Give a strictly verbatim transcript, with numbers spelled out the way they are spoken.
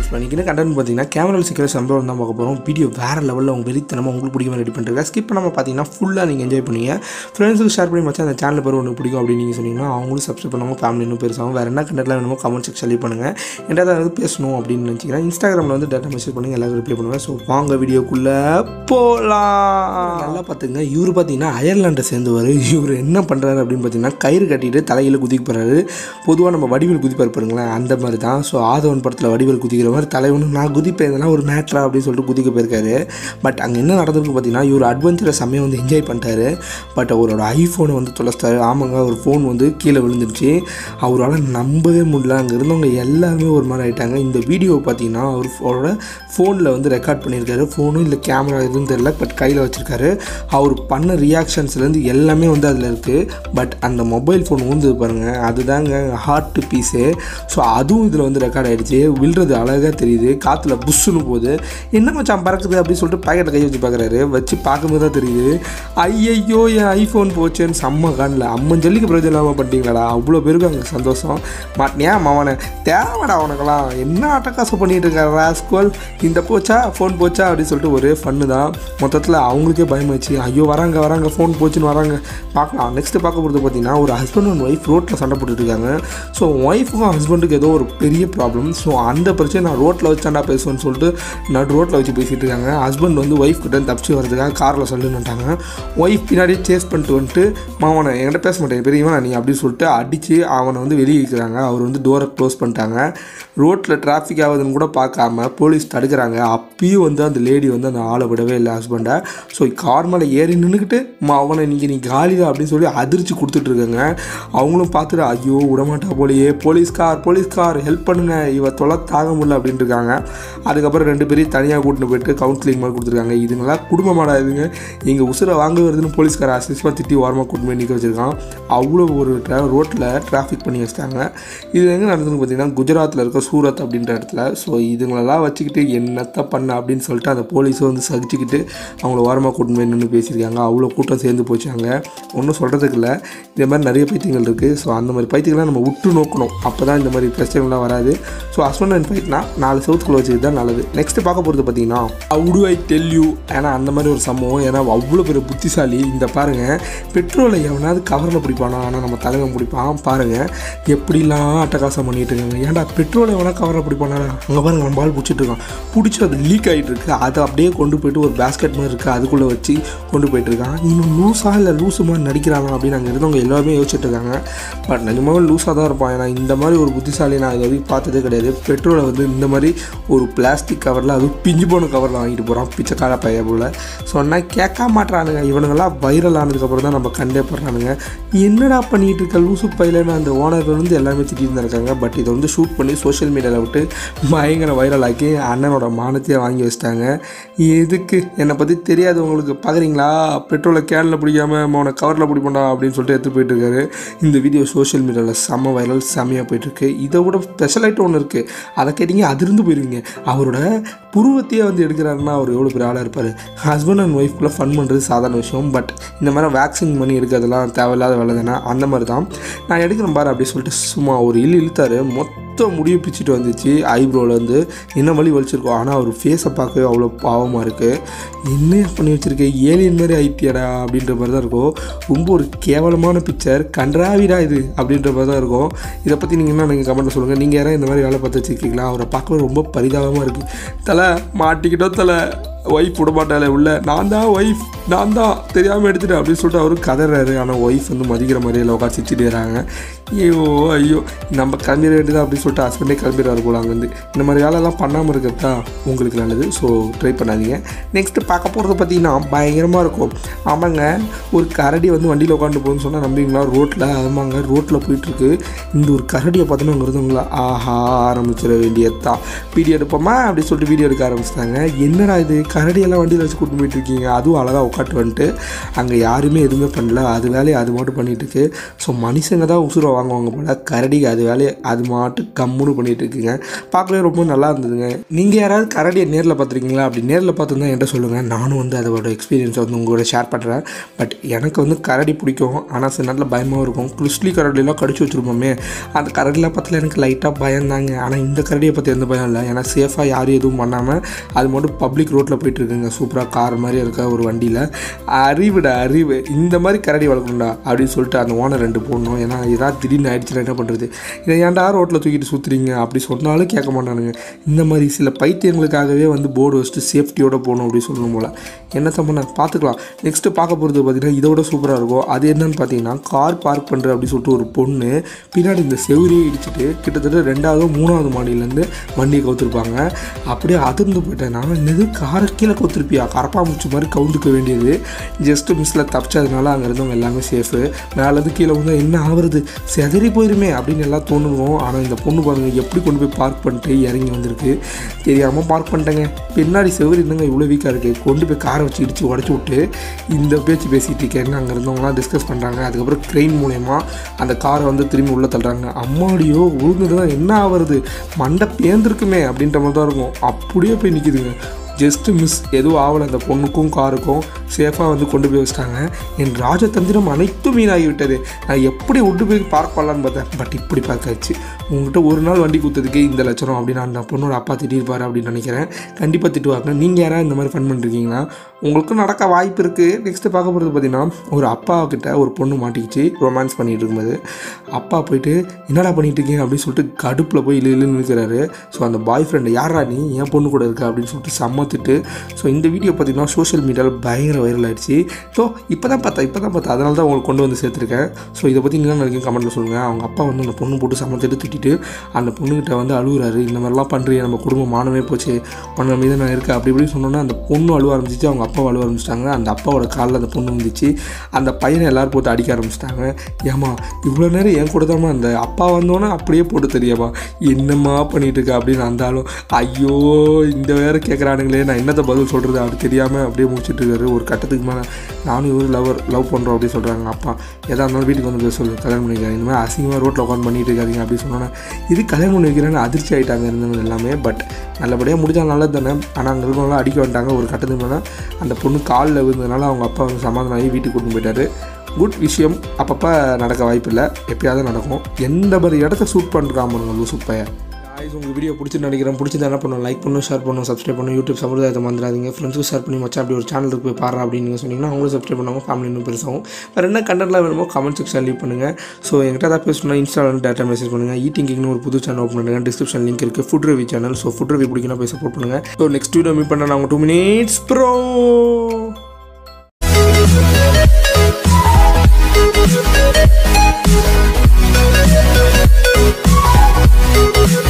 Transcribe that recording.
பண்ணிக்கின்னு கண்டென்ட் பார்த்தீங்கன்னா கேமராவில் சிக்கிற சம்பவம் தான் பார்க்க போகிறோம். வீடியோ வேறு லெவலில் உங்கள் வெறித்தனமாக உங்களுக்கு பிடிக்கும் ரெடி பண்ணிருக்கா. ஸ்கிப் பண்ணாமல் பார்த்தீங்கன்னா ஃபுல்லாக நீங்கள் என்ஜாய் பண்ணுவீங்க. ஃப்ரெண்ட்ஸுக்கு ஷேர் பண்ணி மச்சான் அந்த சேனல் பேர் ஒன்று பிடிக்கும் அப்படின்னு நீங்கள் சொன்னீங்கன்னா அவங்களும் சப்ஸ்கிரைப் பண்ணுவாங்க. ஃபேமிலி இன்னும் பெருசாகும். வேறு என்ன கண்டென்ட்லாம் வேணுமோ கமெண்ட் செக்ஷன் லீவ் பண்ணுங்கள். என்கிட்ட வந்து பேசணும் அப்படின்னு நினச்சிங்கன்னா இன்ஸ்டாகிராமில் வந்து டேட்டா மெசேஜ் பண்ணுங்கள், எல்லாரும் ரிப்ளை பண்ணுவேன். ஸோ வாங்க வீடியோக்குள்ளே போகலாம். நல்லா பார்த்துங்க. இவர் பார்த்தீங்கன்னா அயர்லாண்டை சேர்ந்தவர். இவர் என்ன பண்ணுறாரு அப்படின்னு பார்த்தீங்கன்னா கயிறு கட்டிட்டு தலையில் குதிக்க போகிறாரு. பொதுவாக நம்ம வடிவில் குதிப்பார் பாருங்களேன், அந்த மாதிரி தான். ஸோ ஆதவன் படத்தில் வடிவில் குதிக்கிற மாதிரி தலைவனு நான் குதிப்பேன், இதெல்லாம் ஒரு மேட்ரா அப்படின்னு சொல்லிட்டு குதிக்க போயிருக்காரு. பட் அங்கே என்ன நடந்திருக்கு பார்த்தீங்கன்னா இவர் அட்வென்ச்சரை செம்மையை வந்து என்ஜாய் பண்ணிட்டாரு. பட் அவரோட ஐஃபோனை வந்து தொலைச்சிட்டாரு. ஆமாங்க, ஒரு ஃபோன் வந்து கீழே விழுந்துருச்சு. அவரால் நம்பவே முடியல. அங்கே இருந்தவங்க எல்லாருமே ஒரு மாதிரி ஆகிட்டாங்க. இந்த வீடியோ பார்த்தீங்கன்னா அவர் அவரோட ஃபோனில் வந்து ரெக்கார்ட் பண்ணியிருக்காரு. ஃபோனும் இல்லை கேமரா எதுவும் தெரியல, பட் கையில் வச்சுருக்காரு. அவர் பண்ண ரியாக்ஷன்ஸ்லேருந்து எல்லாமே வந்து அதில் இருக்குது. பட் அந்த மொபைல் ஃபோன் வந்து பாருங்கள், அதுதாங்க ஹார்ட் பீஸு. ஸோ அதுவும் இதில் வந்து ரெக்கார்ட் ஆகிடுச்சு. விழுறது அழகாக தெரியுது, காற்றுல புஷ்ஷுன்னு போகுது. என்ன மச்சான் பறக்குது அப்படின்னு சொல்லிட்டு பாக்கெட்டை கை வச்சு பார்க்குறாரு. வச்சு பார்க்கும்போது தான் தெரியுது, ஐயையோ என் ஐஃபோன் போச்சேன்னு செம்ம காணல. அம்மன் ஜல்லிக்கு பிரயோஜனம் இல்லாமல் பண்ணிட்டீங்களாடா. அவ்வளோ பேருக்கு அங்கே சந்தோஷம். மாட்டினியா மாவனை தேவைடா உனக்கெல்லாம், என்ன அட்டக்காசம் பண்ணிகிட்டு இருக்காரு ராஸ்கோல், இந்த போச்சா ஃபோன் போச்சா அப்படின்னு சொல்லிட்டு ஒரே ஃபன்னு தான். மொத்தத்தில் அவங்களுக்கே பயமாச்சு. ஐயோ வராங்க வராங்க ஃபோன் போச்சுன்னு வராங்க. பார்க்கலாம். நெக்ஸ்ட்டு பார்க்க போகிறது பார்த்தீங்கன்னா ஒரு ஹஸ்பண்ட் அண்ட் ஒய்ஃப் ரோட்டில் சண்டை போட்டுருக்காங்க. ஸோ ஒய்ஃபுக்கும் ஹஸ்பண்டுக்கு ஏதோ ஒரு பெரிய ப்ராப்ளம். ஸோ அந்த பிரச்சனை நான் ரோட்டில் வச்சாண்டா பேசுவேன்னு சொல்லிட்டு நடு ரோட்டில் வச்சு பேசிகிட்டு இருக்காங்க. ஹஸ்பண்ட் வந்து ஒய்ஃப் கிட்ட தப்பிச்சு வரதுக்காக காரில் சொல்லுன்னுட்டாங்க. ஒய்ஃப் பின்னாடியே சேஸ் பண்ணிட்டு வந்துட்டு மாவனை என்கிட்ட பேச மாட்டேன் பெரியவனா நீ அப்படின்னு சொல்லிட்டு அடித்து அவனை வந்து வெளியே இருக்கிறாங்க. அவர் வந்து டோரை க்ளோஸ் பண்ணிட்டாங்க. ரோட்டில் டிராஃபிக் ஆகுதுன்னு கூட பார்க்காம போலீஸ் தடுக்கிறாங்க. அப்பயும் வந்து அந்த லேடி வந்து அந்த ஆளை விடவே இல்லை ஹஸ்பண்டை. ஸோ கார் மேலே ஏறி நின்றுக்கிட்டு அவனை நீங்கள் நீ காலிதான் அப்படின்னு சொல்லி அதிர்ச்சி கொடுத்துட்ருக்காங்க. அவங்களும் பார்த்துட்டு ஐயோ விடமாட்டா போலியே, போலீஸ்கார் போலீஸ்கார் ஹெல்ப் பண்ணுங்கள், இவ தொலை தாங்க முடியல அப்படின்ட்டு இருக்காங்க. அதுக்கப்புறம் ரெண்டு பேரையும் தனியாக கூட்டின்னு போயிட்டு கவுன்சிலிங் மாதிரி கொடுத்துருக்காங்க. இதுங்களாம் குடும்பமாடா இதுங்க, எங்கள் உசுரை வாங்க வருதுன்னு போலீஸ்கார் அசிஸ்மாக திட்டி ஓரமாக கூட்டின்னு போய் நிற்க வச்சுருக்கான். அவ்வளோ ஒரு ரோட்டில் டிராஃபிக் பண்ணி வச்சுட்டாங்க. இது எங்கே நடந்ததுன்னு பார்த்தீங்கன்னா குஜராத்தில் இருக்க சூரத் அப்படின்ற இடத்துல. ஸோ இதுங்களெல்லாம் வச்சுக்கிட்டு என்னத்தை பண்ண அப்படின்னு சொல்லிட்டு அந்த போலீஸும் வந்து சகிச்சுக்கிட்டு அவங்கள ஓரமாக கூட்டின்னு போய் நின்று பேசியிருக்காங்க. அவ்வளோ கூட்டம் சேர்ந்து போச்சாங்க. ஒன்றும் சொல்கிறதுக்கு இல்லை, இதே மாதிரி நிறைய பைத்தியங்கள் இருக்குது. ஸோ அந்த மாதிரி பைத்தியங்கள்லாம் நம்ம விட்டு நோக்கணும், அப்போ தான் இந்த மாதிரி பிரச்சனைலாம் வராது. ஸோ ஹஸ்பண்ட் அண்ட் ஃபைட்னா நாலு சவுத்துக்குள்ள வச்சுக்கிட்டு தான் நல்லது. நெக்ஸ்ட்டு பார்க்க போகிறது பார்த்தீங்கன்னா how to I tell you, ஏன்னா அந்த மாதிரி ஒரு சம்பவம். ஏன்னா அவ்வளோ பெரிய புத்திசாலி. இந்த பாருங்கள், பெட்ரோலை எவனாவது கவரில் பிடிப்பானா, ஆனால் நம்ம தலைவன் பிடிப்பான். பாருங்கள் எப்படிலாம் அட்டகாசம் பண்ணிகிட்டு இருக்காங்க. ஏன்டா பெட்ரோலை எவனா கவரில் பிடிப்பானா, அங்கே பாருங்கள் நம்ம ஆள் பிடிச்சிட்டு இருக்கான். பிடிச்சி அது லீக் ஆகிட்டு இருக்கு. அதை அப்படியே கொண்டு போய்ட்டு ஒரு பேஸ்கெட் மாதிரி இருக்குது, அதுக்குள்ளே வச்சு கொண்டு போயிட்டுருக்கான். இன்னும் லூஸாக இல்லை லூஸு மாதிரி நடிக்கிறாங்க அப்படின்னு அங்கே இருந்தவங்க எல்லாருமே யோசிச்சுட்டு இருக்காங்க. பட் நிஜமாவே லூஸாக தான் இருப்பான். ஏன்னா இந்த மாதிரி ஒரு புத்திசாலி நான் இது வரைக்கும் பார்த்ததே கிடையாது. பெட்ரோலை வந்து இந்த மாதிரி ஒரு பிளாஸ்டிக் கவரில், அதுவும் பிஞ்சு போன கவரில் வாங்கிட்டு போகிறான். பிச்சைக்கார பைய போல் சொன்னால் கேட்க மாட்டானுங்க. இவனுங்கெல்லாம் வைரல் ஆனதுக்கப்புறம் தான் நம்ம கண்டே போடுறானுங்க. என்னடா பண்ணிகிட்டு இருக்க லூசு பையிலன்னு அந்த ஓனர்கள் வந்து எல்லாமே திட்டிட்டு இருந்திருக்காங்க. பட் இதை வந்து ஷூட் பண்ணி சோஷியல் மீடியாவில் விட்டு பயங்கர வைரல் ஆக்கி அண்ணனோட மானத்தையே வாங்கி வச்சிட்டாங்க. எதுக்கு என்னை பற்றி தெரியாது உங்களுக்கு, பார்க்குறீங்களா, பெட்ரோலை கேனில் பிடிக்காமல் அவனை கவரில் பிடிப்போண்டா அப்படின்னு சொல்லிட்டு எடுத்து போயிட்டு இருக்காரு. இந்த வீடியோ சோஷியல் மீடியாவில் செம்ம வைரல், செம்மையாக போயிட்டுருக்கு. இதை விட ஸ்பெஷலைட்டு ஒன்று இருக்குது, அதை கேட்டிங்க அதிர்ந்து போயிருவீங்க. அவரோட புருவத்தையே வந்து எடுக்கிறாருன்னா அவர் எவ்வளோ பெரிய ஆளாக இருப்பார். ஹஸ்பண்ட் அண்ட் ஒய்ஃப்குள்ளே ஃபன் பண்ணுறது சாதாரண விஷயம். பட் இந்த மாதிரி வேக்சின் பண்ணி எடுக்கிறதுலாம் தேவையில்லாத வேலை தானே. அந்த மாதிரி தான் நான் எடுக்கிறேன் பாரு அப்படின்னு சொல்லிட்டு சும்மா ஒரு இழு இழுத்தாரு. மொத்த முடிவு பிச்சுட்டு வந்துச்சு ஐப்ரோலேருந்து. என்ன வழி வலிச்சிருக்கோம். ஆனால் அவர் ஃபேஸை பார்க்கவே அவ்வளோ பாவமாக இருக்குது. என்ன பண்ணி வச்சுருக்கேன், ஏலியன் மாதிரி ஐட்டியாடா அப்படின்ற மாதிரி தான் இருக்கும். ரொம்ப ஒரு கேவலமான பிக்சர், கன்றாவிடா இது அப்படின்ற மாதிரி தான் இருக்கும். இதை பற்றி நீங்கள் என்ன நீங்கள் கமெண்ட்டில் சொல்லுங்கள். நீங்கள் யாரும் இந்த மாதிரி வேலை பார்த்து வச்சுருக்கீங்களா? அவரை பார்க்க ரொம்ப பரிதாபமாக இருக்குது. தலை மாட்டிக்கிட்டோம், தலை ஒய்ஃப் விட மாட்டாளே உள்ள, நான் தான் ஒய்ஃப் நான் தான் தெரியாமல் எடுத்துட்டேன் அப்படின்னு சொல்லிட்டு அவரும் கதறாரு. ஆனால் ஒய்ஃப் வந்து மதிக்கிற மாதிரி இல்லை உட்காந்து சிரிச்சுட்டு வராங்க. ஐயோ ஐயோ நம்ம கிளம்பிட வேண்டியதான் அப்படின்னு சொல்லிட்டு ஹஸ்பண்டே கிளம்பிடுவார் போல. அங்கேருந்து இந்த மாதிரி வேலையெல்லாம் பண்ணாமல் இருக்கிறது தான் உங்களுக்கு நல்லது. ஸோ ட்ரை பண்ணாதீங்க. நெக்ஸ்ட்டு பார்க்க போகிறது பார்த்தீங்கன்னா பயங்கரமாக இருக்கும். ஆமாங்க, ஒரு கரடி வந்து வண்டியில் உட்காந்து போகுதுன்னு சொன்னால் நம்பிங்களா, ரோட்டில். ஆமாங்க ரோட்டில் போயிட்டுருக்கு. இந்த ஒரு கரடியை பார்த்தோன்னா அங்கே இருந்தவங்களா ஆஹா ஆரம்பிச்சிட வேண்டியது தான். வீடியோ எடுப்போமா அப்படின்னு சொல்லிட்டு வீடியோ எடுக்க ஆரம்பிச்சிட்டாங்க. என்னடா இது கரடியெல்லாம் வண்டியில் வச்சு கூட்டு போயிட்டுருக்கீங்க, அதுவும் அழகாக உட்காட்டு வந்துட்டு. அங்கே யாருமே எதுவுமே பண்ணல, அது வேலையை அது மட்டும் பண்ணிகிட்டு இருக்கு. ஸோ மனுஷங்க தான் உசுரை வாங்குவாங்க போல். கரடிக்கு அது வேலையை அது மாட்டு கம்முன்னு பண்ணிகிட்டு இருக்குங்க. பார்க்கவே ரொம்ப நல்லா இருந்ததுங்க. நீங்கள் யாராவது கரடியை நேரில் பார்த்துருக்கீங்களா? அப்படி நேரில் பார்த்துருந்தா என்கிட்ட சொல்லுங்கள். நானும் வந்து அதோட எக்ஸ்பீரியன்ஸை வந்து உங்களோட ஷேர் பண்ணுறேன். பட் எனக்கு வந்து கரடி பிடிக்கும். ஆனால் சில நேரத்தில் பயமாகவும் இருக்கும். குளிஸ்லி கரடியெல்லாம் கடிச்சு வச்சுருப்போமே, அந்த கரடியில் பார்த்துல எனக்கு லைட்டாக பயந்தாங்க. ஆனால் இந்த கரடியை பற்றி எந்த பயம் இல்லை. ஏன்னா சேஃபாக யாரும் எதுவும் பண்ணாமல் அது மட்டும் பப்ளிக் ரோட்டில் போயிட்டுருக்குங்க. சூப்பராக கார் மாதிரி இருக்க ஒரு வண்டியில். அறிவுடா அறிவு, இந்த மாதிரி கரடி வளர்க்கணும்டா அப்படின்னு சொல்லிட்டு அந்த ஓனர் ரெண்டு போடணும். ஏன்னா ஏதாவது திடீர்னு ஆயிடுச்சுன்னா என்ன பண்ணுறது, இதை ஏன்டா ரோட்டில் தூக்கிட்டு சுற்றுறீங்க அப்படி சொன்னாலும் கேட்க மாட்டானுங்க. இந்த மாதிரி சில பைத்தியங்களுக்காகவே வந்து போர்டு வச்சுட்டு சேஃப்டியோடு போகணும் அப்படின்னு சொல்லணும் போல். என்ன தம்பண்ணா பார்த்துக்கலாம். நெக்ஸ்ட்டு பார்க்க போகிறது பார்த்திங்கன்னா இதோட சூப்பராக இருக்கும். அது என்னன்னு பார்த்தீங்கன்னா கார் பார்க் பண்ணுற அப்படின்னு சொல்லிட்டு ஒரு பொண்ணு பின்னாடி இந்த செவரியை இடிச்சிட்டு கிட்டத்தட்ட ரெண்டாவது மூணாவது மாடியிலேருந்து வண்டியை கவுத்துருப்பாங்க. அப்படியே அதிர்ந்து போயிட்டேன். நான் என்னது காரை கீழே கவுத்துருப்பியா, கரப்பாம்பூச்சி மாதிரி கவுந்துக்க வேண்டியது. ஜஸ்ட்டு மிஸ்ஸில் தப்பிச்சதுனால அங்கே இருந்தவங்க எல்லாமே சேஃபு. மேலேருந்து கீழே வந்து என்ன ஆகுறது, செதறி போயிருமே அப்படின்னு எல்லாம் தோணுவோம். ஆனால் இந்த பொண்ணு பாருங்கள் எப்படி கொண்டு போய் பார்க் பண்ணிட்டு இறங்கி வந்திருக்கு. தெரியாமல் பார்க் பண்ணிட்டேங்க. பின்னாடி செவரி இருந்தங்க இவ்வளோ வீக்காக இருக்குது, கொண்டு போய் காரை வச்சு இடித்து உடச்சி விட்டு இந்த பேச்சு பேசிகிட்டு இருக்கேன்னு அங்கே இருந்தவங்களாம் டிஸ்கஸ் பண்ணுறாங்க. அதுக்கப்புறம் க்ரெயின் மூலயமா அந்த காரை வந்து திரும்பி உள்ளே தள்ளுறாங்க. அம்மாடியோ விழுந்துட்டு தான் என்ன ஆகுறது, மண்டை பேர்ந்துருக்குமே அப்படின்ற மாதிரி தான் இருக்கும். அப்படியே போய் நிற்கிதுங்க. ஜஸ்ட்டு மிஸ், எதுவும் ஆகலை. அந்த பொண்ணுக்கும் காருக்கும் சேஃபாக வந்து கொண்டு போய் வச்சிட்டாங்க. என் ராஜதந்திரம் அனைத்தும் வீணாகிவிட்டது. நான் எப்படி விட்டு போய் பார்க் பண்ணலான்னு பார்த்தேன். பட் இப்படி பார்க்காச்சு. உங்கள்கிட்ட ஒரு நாள் வண்டி கொடுத்ததுக்கு இந்த லட்சம் அப்படின்னு அந்த பொண்ணோட அப்பா திட்டிருப்பார் அப்படின்னு நினைக்கிறேன். கண்டிப்பாக திட்டுவாங்க. நீங்கள் யாராவது இந்த மாதிரி ஃபன் பண்ணிருக்கீங்களா? உங்களுக்கும் நடக்க வாய்ப்பு இருக்குது. நெக்ஸ்ட்டு பார்க்க போகிறது பார்த்திங்கன்னா ஒரு அப்பா கிட்ட ஒரு பொண்ணு மாட்டிக்கிச்சு ரொமான்ஸ் பண்ணிகிட்டு இருக்கும்போது. அப்பா போயிட்டு என்னடா பண்ணிகிட்டு இருக்கீங்க அப்படின்னு சொல்லிட்டு கடுப்பில் போய் இழு இழுன்னு நிற்கிறாரு. ஸோ அந்த பாய் ஃப்ரெண்டு யாரா நீ என் பொண்ணு கூட இருக்கா அப்படின்னு சொல்லிட்டு சம்மத்திட்டு. ஸோ இந்த வீடியோ பார்த்திங்கன்னா சோஷியல் மீடியாவில் பயங்கர வைரல் ஆகிடுச்சு. ஸோ இப்போ தான் பார்த்தா இப்போ தான் பார்த்தா அதனால தான் உங்களுக்கு கொண்டு வந்து சேர்த்துருக்கேன். ஸோ இதை பற்றி என்ன நினைக்கும் கமெண்ட்டில் சொல்லுங்கள். அவங்க அப்பா வந்து அந்த பொண்ணு போட்டு சம்மத்திட்டு திட்டிட்டு அந்த பொண்ணுக்கிட்ட வந்து அழுகுறாரு. இந்த மாதிரிலாம் பண்ணுறீங்க, நம்ம குடும்பம் மானமே போச்சு, உன்ன மீது நான் இருக்கேன் அப்படி இப்படி சொன்னோன்னா அந்த பொண்ணு அழுவ ஆரம்பிச்சிச்சு. அவங்க அப்பா அழுவ ஆரம்பிச்சிட்டாங்க. அந்த அப்பாவோட காலில் அந்த பொண்ணு வந்துச்சு. அந்த பையனை எல்லோரும் போட்டு அடிக்க ஆரம்பிச்சிட்டாங்க. ஏமா இவ்வளோ நேரம் என் கூட தான்மா அந்த அப்பா வந்தோன்னே அப்படியே போட்டு தெரியாமா என்னம்மா பண்ணிகிட்டு இருக்கா அப்படின்னு அந்தாலும் ஐயோ இந்த வேறு கேட்குறானுங்களே நான் என்னத்தை பதில் சொல்கிறது அப்படி தெரியாமல் அப்படியே முடிச்சுட்டு இருக்காரு. ஒரு கட்டத்துக்கு மேலே நானும் இவரு லவர் லவ் பண்ணுறோம் அப்படின்னு சொல்கிறாங்க அப்பா. எதாக இருந்தாலும் வீட்டுக்கு வந்து பேச சொல்லு, கல்யாணம் பண்ணிக்கிறேன், இந்த மாதிரி அசிங்கமாக ரோட்டில் உட்காந்து பண்ணிட்டு இருக்காதிங்க அப்படின்னு சொன்னோன்னே இது கல்யாணம் பண்ணி வைக்கிறேன்னு அதிர்ச்சி ஆகிட்டாங்க இருந்தவங்க எல்லாமே. பட் நல்லபடியாக முடிஞ்சால் நல்லது தானே. ஆனால் அங்கே இருக்கவங்களாம் அடிக்க வந்துட்டாங்க. ஒரு கட்டத்துக்கு மேலே அந்த பொண்ணு காலில் விழுந்ததுனால அவங்க அப்பா வந்து சமாதானம் ஆகி வீட்டுக்கு கொண்டு போயிட்டார். குட் விஷயம். அப்பப்போ நடக்க வாய்ப்பு இல்லை, எப்பயாவது நடக்கும். எந்த மாதிரி இடத்த ஷூட் பண்ணுறாங்க லூசு பையன். உங்கள் வீடியோ பிடிச்சிட்டு நினைக்கிறேன். பிடிச்சது என்ன பண்ணணும், லைக் பண்ணணும், ஷேர் பண்ணணும், சப்ஸ்கிரைப் பண்ணணும். யூடியூப் சம்பிரதாயத்தை மறந்துடாதீங்க. ஃப்ரெண்ட்ஸுக்கு ஷேர் பண்ணி மச்சா அப்படி ஒரு சேனலுக்கு போய் பாரு அப்படின்னு நீங்கள் சொன்னீங்கன்னா அவங்களும் சப்ஸ்கிரைப் பண்ணுவாங்க. ஃபேமிலி இன்னும் பெருசாகும். வேறு என்ன கண்டென்ட்லாம் வேணுமோ கமெண்ட் செக்ஷன் லீவ் பண்ணுங்கள். ஸோ என்கிட்ட ஏதாவது பேசணும்னா இன்ஸ்டாவில் டேட்டா மெசேஜ் பண்ணுங்கள். ஈட்டிங் கிங்னு ஒரு புது சேனல் ஓப்பன் பண்ணுங்கள். டிஸ்கிரிப்ஷன் லிங்க் இருக்குது. Food review channel. So food review பிடிக்கணும் போய் சப்போர்ட் பண்ணுங்கள். ஸோ நெக்ஸ்ட் வீடியோ மீட் பண்ண நான் உங்கள் two minutes bro. We'll be right back.